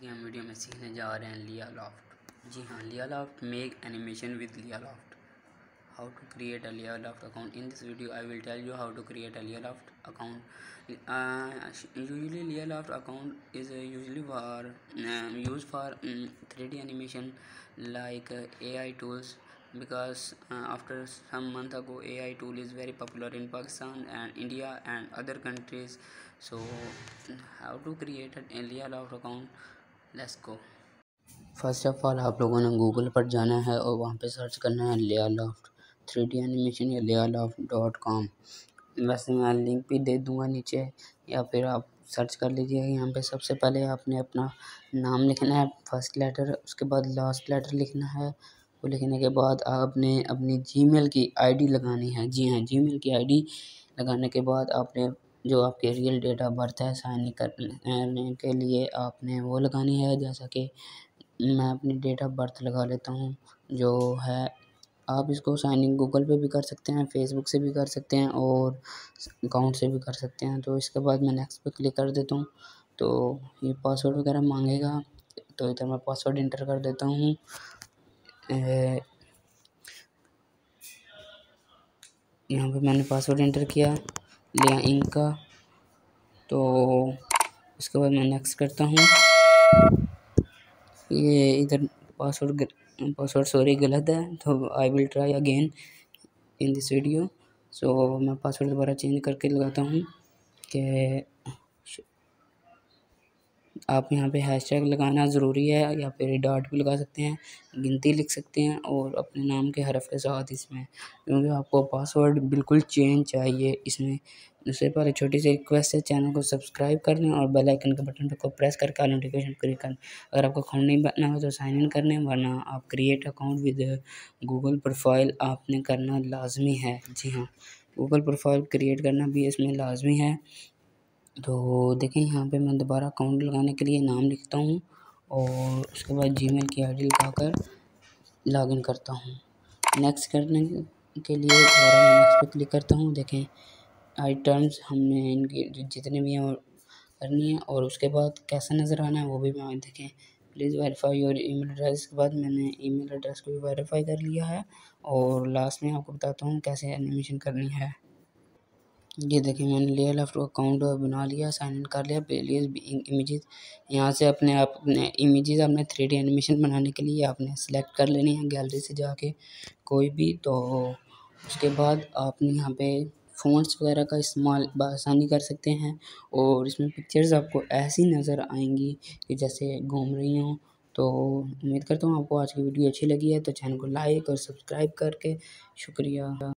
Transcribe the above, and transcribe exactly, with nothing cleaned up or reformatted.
कि हम वीडियो में सीखने जा रहे हैं लिया लॉफ्ट। जी हाँ, Lia Loft make animation with Lia Loft. How to create a Lea Loft account. In this video I will tell you how to create a Lea Loft account. Uh, usually Lea Loft account is uh, usually for um, used for um, three D animation like uh, A I tools, because uh, after some month ago A I tool is very popular in Pakistan and India and other countries. So how to create a Lea Loft account? Let's go. First of all आप लोगों ने Google पर जाना है और वहाँ पे search करना है लिया लॉफ्ट थ्री डी एनिमेशन या लिया लॉफ्ट डॉट कॉम। वैसे मैं लिंक भी दे दूँगा नीचे, या फिर आप सर्च कर लीजिएगा। यहाँ पे सबसे पहले आपने अपना नाम लिखना है, फर्स्ट लेटर, उसके बाद लास्ट लेटर लिखना है। वो लिखने के बाद आपने अपनी जीमेल की आईडी लगानी है। जी हाँ, जीमेल की आईडी लगाने के बाद आपने जो आपके रियल डेट ऑफ बर्थ है साइन करने के लिए आपने वो लगानी है। जैसा कि मैं अपनी डेट ऑफ बर्थ लगा लेता हूँ जो है। आप इसको साइन इन गूगल पे भी कर सकते हैं, फेसबुक से भी कर सकते हैं और अकाउंट से भी कर सकते हैं। तो इसके बाद मैं नेक्स्ट पे क्लिक कर देता हूँ। तो ये पासवर्ड वगैरह मांगेगा, तो इधर मैं पासवर्ड इंटर कर देता हूँ। यहाँ पे मैंने पासवर्ड इंटर किया लिया इंक का। तो उसके बाद मैं नेक्स्ट करता हूँ। ये इधर पासवर्ड पासवर्ड सॉरी गलत है, तो I will try again in this video. So मैं पासवर्ड दोबारा चेंज करके लगाता हूँ कि आप यहाँ पे हैशटैग लगाना ज़रूरी है, या फिर डॉट भी लगा सकते हैं, गिनती लिख सकते हैं और अपने नाम के हरफ के साथ इसमें, क्योंकि आपको पासवर्ड बिल्कुल चेंज चाहिए इसमें। उससे पहले छोटी सी रिक्वेस्ट है, चैनल को सब्सक्राइब कर लें और बेल आइकन के बटन को प्रेस करके नोटिफिकेशन क्लिक करें। अगर आपको अकाउंट नहीं बनना हो तो साइन इन करने, वरना आप create account with Google profile आपने करना लाजमी है। जी हाँ, गूगल प्रोफाइल क्रिएट करना भी इसमें लाजमी है। तो देखें यहाँ पे मैं दोबारा अकाउंट लगाने के लिए नाम लिखता हूँ और उसके बाद जीमेल की आईडी लगाकर लॉगिन करता हूँ। नेक्स्ट करने के लिए दोबारा मैं नेक्स्ट पे क्लिक करता हूँ। देखें आई टर्म्स हमने इनकी जितने भी हैं करनी है, और उसके बाद कैसा नज़र आना है वो भी मैं देखें। Please verify your email address के बाद मैंने ईमेल एड्रेस को भी वेरीफाई कर लिया है। और लास्ट में आपको बताता हूँ कैसे एनिमेशन करनी है। ये देखिए मैंने लिया लेफ्ट अकाउंट बना लिया, साइन इन कर लिया। प्लीज़ इमेजेस यहाँ से अपने आप अपने इमेजेस अपने थ्री डी एनिमेशन बनाने के लिए आपने सेलेक्ट कर लेनी है गैलरी से जाके कोई भी। तो उसके बाद आपने यहाँ पे फ़ॉन्ट्स वगैरह का इस्तेमाल बआसानी कर सकते हैं, और इसमें पिक्चर्स आपको ऐसी नज़र आएंगी कि जैसे घूम रही हों। तो उम्मीद करता हूँ आपको आज की वीडियो अच्छी लगी है, तो चैनल को लाइक और सब्सक्राइब करके शुक्रिया।